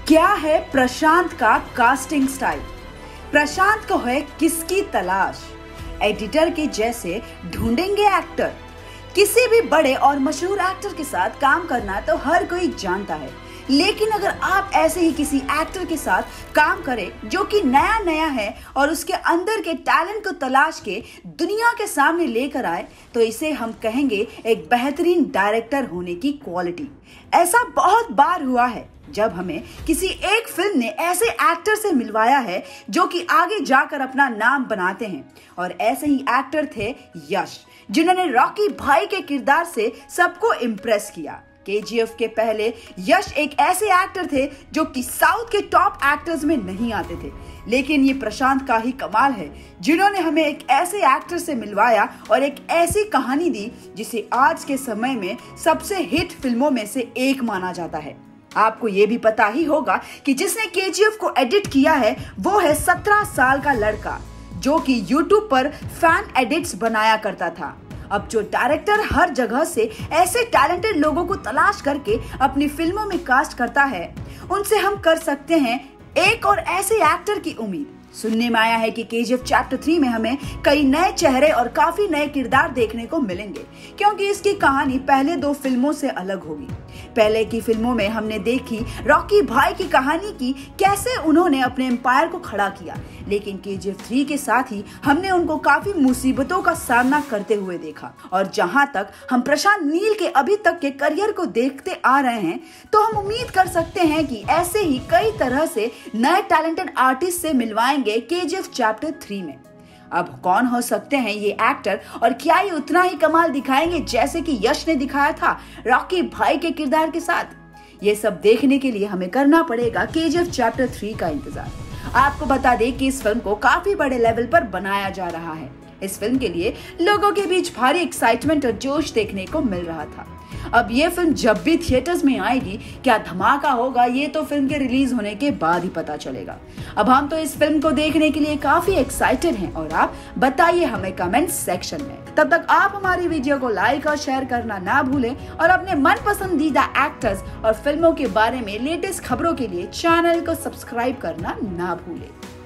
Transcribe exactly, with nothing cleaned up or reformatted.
क्या है प्रशांत का कास्टिंग स्टाइल? प्रशांत को है किसकी तलाश? एडिटर के जैसे ढूंढेंगे एक्टर। किसी भी बड़े और मशहूर एक्टर के साथ काम करना तो हर कोई जानता है, लेकिन अगर आप ऐसे ही किसी एक्टर के साथ काम करें जो कि नया नया है और उसके अंदर के टैलेंट को तलाश के दुनिया के सामने लेकर आए, तो इसे हम कहेंगे एक बेहतरीन डायरेक्टर होने की क्वालिटी। ऐसा बहुत बार हुआ है जब हमें किसी एक फिल्म ने ऐसे एक्टर से मिलवाया है जो कि आगे जाकर अपना नाम बनाते हैं, और ऐसे ही एक्टर थे यश, जिन्होंने रॉकी भाई के किरदार से सबको इम्प्रेस किया। केजीएफ के पहले यश एक ऐसे एक्टर थे जो कि साउथ के टॉप एक्टर्स में नहीं आते थे, लेकिन ये प्रशांत का ही कमाल है जिन्होंने हमें एक ऐसे एक्टर से मिलवाया और एक ऐसी कहानी दी जिसे आज के समय में सबसे हिट फिल्मों में से एक माना जाता है। आपको ये भी पता ही होगा कि जिसने केजीएफ को एडिट किया है वो है सत्रह साल का लड़का जो कि यूट्यूब पर फैन एडिट्स बनाया करता था। अब जो डायरेक्टर हर जगह से ऐसे टैलेंटेड लोगों को तलाश करके अपनी फिल्मों में कास्ट करता है, उनसे हम कर सकते हैं एक और ऐसे एक्टर की उम्मीद। सुनने में आया है कि केजीएफ चैप्टर थ्री में हमें कई नए चेहरे और काफी नए किरदार देखने को मिलेंगे, क्योंकि इसकी कहानी पहले दो फिल्मों से अलग होगी। पहले की फिल्मों में हमने देखी रॉकी भाई की कहानी की कैसे उन्होंने अपने एम्पायर को खड़ा किया, लेकिन केजीएफ थ्री के साथ ही हमने उनको काफी मुसीबतों का सामना करते हुए देखा। और जहां तक हम प्रशांत नील के अभी तक के करियर को देखते आ रहे हैं, तो हम उम्मीद कर सकते हैं कि ऐसे ही कई तरह से नए टैलेंटेड आर्टिस्ट से मिलवाएंगे केजीएफ चैप्टर थ्री में। अब कौन हो सकते हैं ये एक्टर और क्या ये उतना ही कमाल दिखाएंगे जैसे कि यश ने दिखाया था रॉकी भाई के किरदार के साथ? ये सब देखने के लिए हमें करना पड़ेगा केजीएफ चैप्टर थ्री का इंतजार। आपको बता दें कि इस फिल्म को काफी बड़े लेवल पर बनाया जा रहा है। इस फिल्म के लिए लोगों के बीच भारी एक्साइटमेंट और जोश देखने को मिल रहा था। अब ये फिल्म जब भी थिएटर्स में आएगी, क्या धमाका होगा ये तो फिल्म के रिलीज होने के बाद ही पता चलेगा। अब हम तो इस फिल्म को देखने के लिए काफी एक्साइटेड हैं, और आप बताइए हमें कमेंट सेक्शन में। तब तक आप हमारी वीडियो को लाइक और शेयर करना ना भूलें, और अपने मन पसंदीदा एक्टर्स और फिल्मों के बारे में लेटेस्ट खबरों के लिए चैनल को सब्सक्राइब करना ना भूलें।